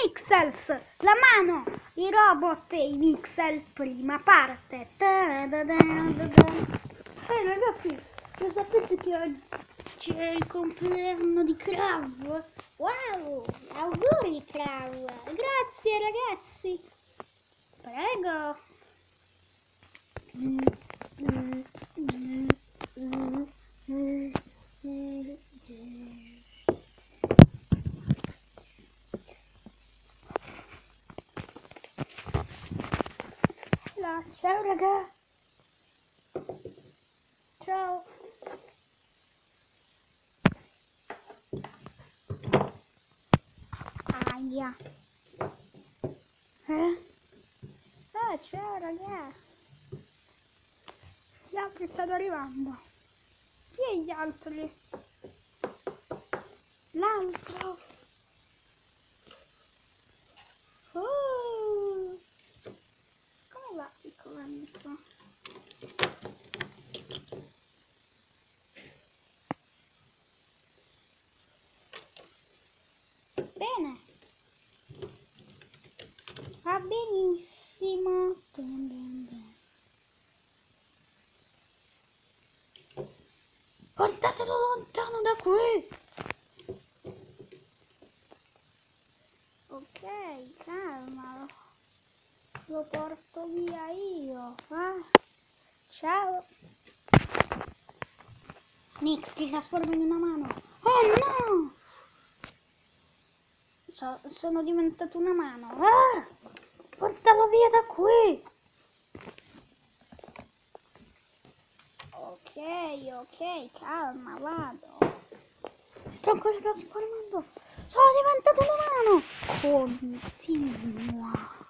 mixels, la mano, i robot e i mixel, prima parte. Ragazzi, lo sapete che oggi è il compleanno di Krav? Wow, auguri Krav. Grazie ragazzi. Prego. Ciao raga. Ciao. Aia. Ciao raga. Gli altri stanno arrivando. Chi è gli altri? L'altro. Oh. Come va piccolo amico? Bene. Va benissimo. Portatelo lontano da qui. Ok, calma. Lo porto via io. Ciao. Nix, ti trasformo in una mano. Oh no! Sono diventato una mano. Portalo via da qui. Ok, calma, vado. Mi sto ancora trasformando. Sono diventato una mano. Continua.